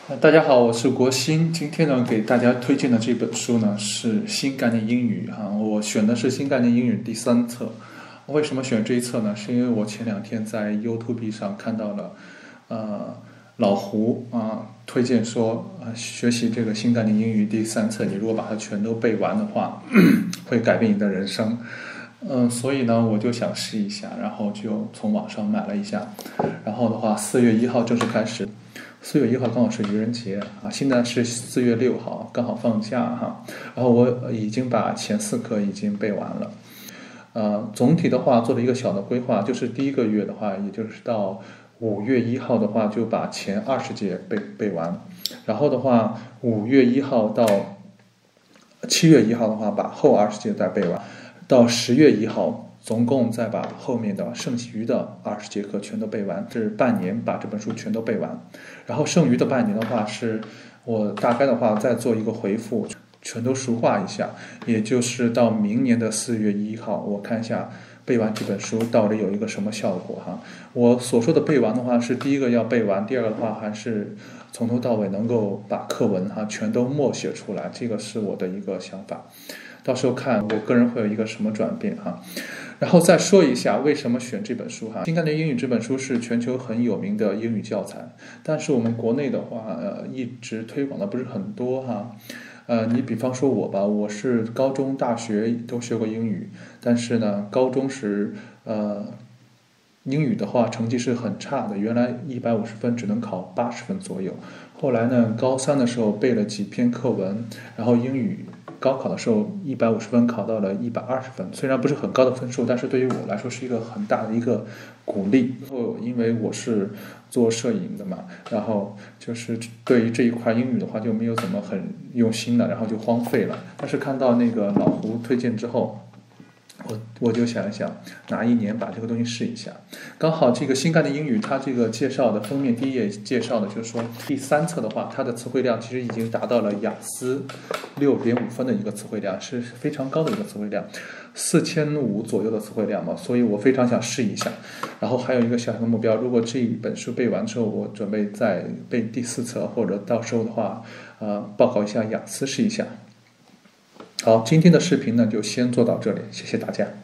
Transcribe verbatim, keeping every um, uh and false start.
呃大家好，我是国新。今天呢，给大家推荐的这本书呢是《新概念英语》哈，我选的是《新概念英语》第三册。为什么选这一册呢？是因为我前两天在 YouTube 上看到了，呃，老胡啊推荐说，呃，学习这个《新概念英语》第三册，你如果把它全都背完的话，会改变你的人生。嗯、呃，所以呢，我就想试一下，然后就从网上买了一下，然后的话，四月一号正式开始。四月一号刚好是愚人节啊，现在是四月六号，刚好放假哈。然后我已经把前四课已经背完了，呃，总体的话做了一个小的规划，就是第一个月的话，也就是到五月一号的话，就把前二十节背背完，然后的话，五月一号到七月一号的话，把后二十节再背完，到十月一号。总共再把后面的剩余的二十节课全都背完，是半年把这本书全都背完。然后剩余的半年的话，是我大概的话再做一个回复，全都熟化一下，也就是到明年的四月一号，我看一下背完这本书到底有一个什么效果哈。我所说的背完的话，是第一个要背完，第二个的话还是从头到尾能够把课文哈全都默写出来，这个是我的一个想法。到时候看我个人会有一个什么转变哈。然后再说一下为什么选这本书哈，《新概念英语》这本书是全球很有名的英语教材，但是我们国内的话，呃，一直推广的不是很多哈。呃，你比方说我吧，我是高中、大学都学过英语，但是呢，高中时呃，英语的话成绩是很差的，原来一百五十分只能考八十分左右。后来呢，高三的时候背了几篇课文，然后英语高考的时候一百五十分考到了一百二十分，虽然不是很高的分数，但是对于我来说是一个很大的一个鼓励。后因为我是做摄影的嘛，然后就是对于这一块英语的话就没有怎么很用心了，然后就荒废了。但是看到那个老胡推荐之后，我我就想一想，哪一年把这个东西试一下。刚好这个新概念英语，它这个介绍的封面第一页介绍的就是说，第三册的话，它的词汇量其实已经达到了雅思六点五分的一个词汇量，是非常高的一个词汇量，四千五左右的词汇量嘛，所以我非常想试一下。然后还有一个小小的目标，如果这一本书背完之后，我准备再背第四册，或者到时候的话，呃，报考一下雅思试一下。好，今天的视频呢就先做到这里，谢谢大家。